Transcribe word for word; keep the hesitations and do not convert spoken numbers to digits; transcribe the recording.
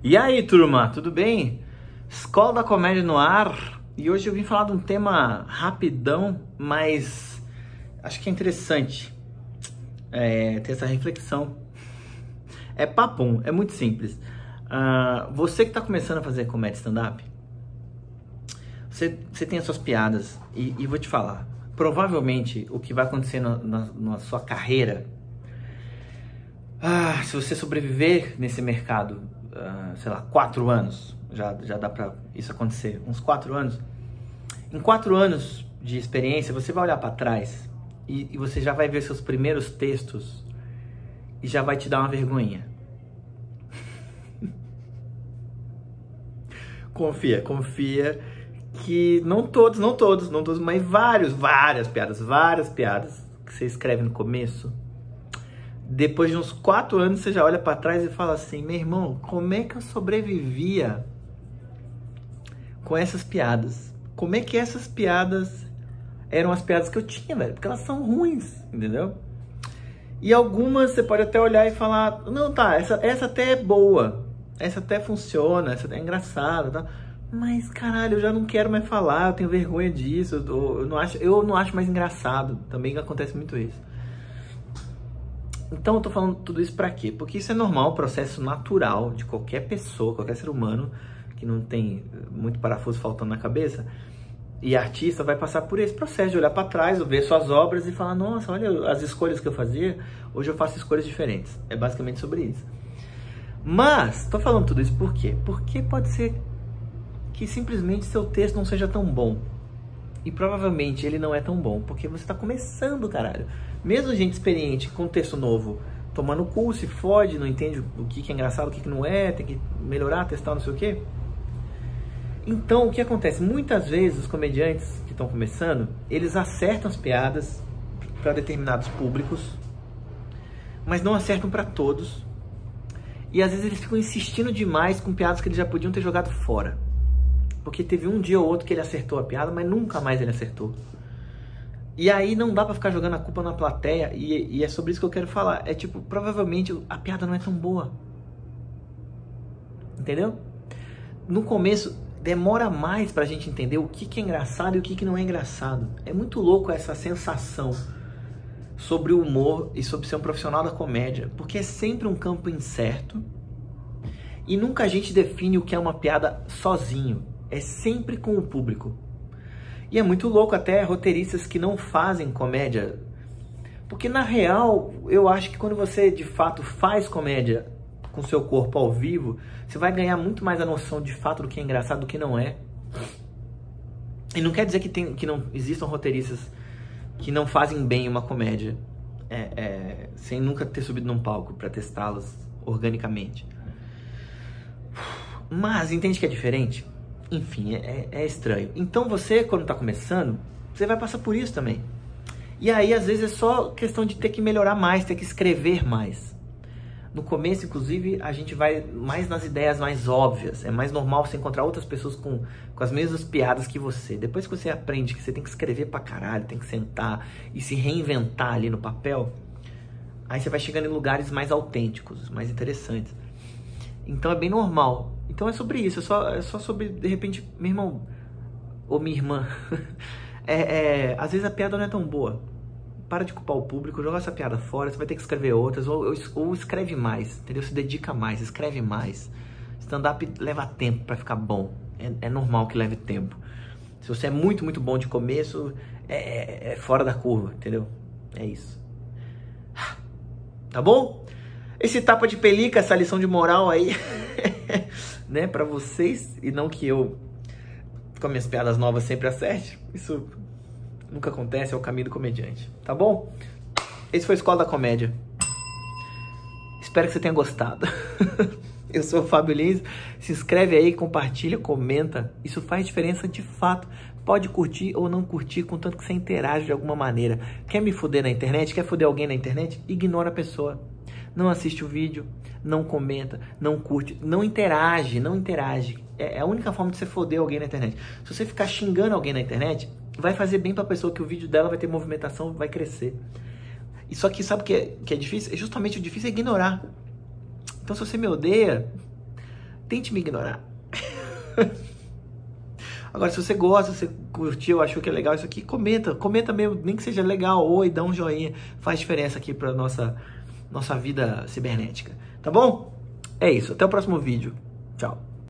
E aí, turma, tudo bem? Escola da Comédia no ar. E hoje eu vim falar de um tema rapidão, mas acho que é interessante é, ter essa reflexão. É papum, é muito simples. Uh, você que está começando a fazer comédia stand-up, você, você tem as suas piadas e, e vou te falar, provavelmente o que vai acontecer na, na, na sua carreira, ah, se você sobreviver nesse mercado, uh, sei lá, quatro anos, já, já dá pra isso acontecer, uns quatro anos. Em quatro anos de experiência, você vai olhar pra trás e, e você já vai ver seus primeiros textos e já vai te dar uma vergonhinha. Confia, confia que não todos, não todos, não todos, mas vários, várias piadas, várias piadas que você escreve no começo, depois de uns quatro anos você já olha pra trás e fala assim, meu irmão, como é que eu sobrevivia com essas piadas? Como é que essas piadas eram as piadas que eu tinha, velho? Porque elas são ruins, entendeu? E algumas você pode até olhar e falar, não, tá, essa, essa até é boa, essa até funciona, essa até é engraçada, tá? Mas, caralho, eu já não quero mais falar, eu tenho vergonha disso, eu, eu, não, acho, eu não acho mais engraçado. Também acontece muito isso. Então eu tô falando tudo isso pra quê? Porque isso é normal, processo natural de qualquer pessoa, qualquer ser humano que não tem muito parafuso faltando na cabeça. E artista vai passar por esse processo de olhar pra trás, ver suas obras e falar, nossa, olha as escolhas que eu fazia, hoje eu faço escolhas diferentes. É basicamente sobre isso. Mas, tô falando tudo isso por quê? Porque pode ser que simplesmente seu texto não seja tão bom. E provavelmente ele não é tão bom, porque você tá começando, caralho. Mesmo gente experiente, com texto novo, tomando curso, se fode, não entende o que é engraçado, o que não é, tem que melhorar, testar, não sei o quê. Então, o que acontece? Muitas vezes os comediantes que estão começando, eles acertam as piadas para determinados públicos, mas não acertam para todos. E às vezes eles ficam insistindo demais com piadas que eles já podiam ter jogado fora. Porque teve um dia ou outro que ele acertou a piada, mas nunca mais ele acertou. E aí não dá pra ficar jogando a culpa na plateia, e, e é sobre isso que eu quero falar. É tipo, provavelmente a piada não é tão boa. Entendeu? No começo, demora mais pra gente entender o que, que é engraçado e o que, que não é engraçado. É muito louco essa sensação sobre o humor e sobre ser um profissional da comédia. Porque é sempre um campo incerto. E nunca a gente define o que é uma piada sozinho. É sempre com o público. E é muito louco até roteiristas que não fazem comédia. Porque na real, eu acho que quando você de fato faz comédia com seu corpo ao vivo, você vai ganhar muito mais a noção de fato do que é engraçado do que não é. E não quer dizer que, tem, que não existam roteiristas que não fazem bem uma comédia é, é, sem nunca ter subido num palco para testá-las organicamente. Mas entende que é diferente? Enfim, é, é estranho. Então você, quando está começando, você vai passar por isso também. E aí, às vezes, é só questão de ter que melhorar mais, ter que escrever mais. No começo, inclusive, a gente vai mais nas ideias mais óbvias. É mais normal você encontrar outras pessoas com, com as mesmas piadas que você. Depois que você aprende que você tem que escrever pra caralho, tem que sentar e se reinventar ali no papel, aí você vai chegando em lugares mais autênticos, mais interessantes. Então é bem normal. Então é sobre isso, é só, é só sobre, de repente, meu irmão ou minha irmã, é, é, às vezes a piada não é tão boa. Para de culpar o público, joga essa piada fora, você vai ter que escrever outras, ou, ou, ou escreve mais, entendeu? Se dedica mais, escreve mais. Stand-up leva tempo pra ficar bom, é, é normal que leve tempo. Se você é muito, muito bom de começo, é, é fora da curva, entendeu? É isso. Tá bom? Esse tapa de pelica, essa lição de moral aí, né, pra vocês, e não que eu, com minhas piadas novas, sempre acerte. Isso nunca acontece, é o caminho do comediante, tá bom? Esse foi a Escola da Comédia. Espero que você tenha gostado. Eu sou o Fábio Lins, se inscreve aí, compartilha, comenta. Isso faz diferença de fato. Pode curtir ou não curtir, contanto que você interage de alguma maneira. Quer me fuder na internet? Quer fuder alguém na internet? Ignora a pessoa. Não assiste o vídeo, não comenta, não curte, não interage, não interage. É a única forma de você foder alguém na internet. Se você ficar xingando alguém na internet, vai fazer bem pra pessoa, que o vídeo dela vai ter movimentação, vai crescer. E só que sabe o que é, que é difícil? É justamente o difícil é ignorar. Então se você me odeia, tente me ignorar. Agora, se você gosta, se você curtiu, achou que é legal isso aqui, comenta, comenta mesmo, nem que seja legal, oi, dá um joinha, faz diferença aqui para nossa nossa vida cibernética, tá bom? É isso, até o próximo vídeo, tchau.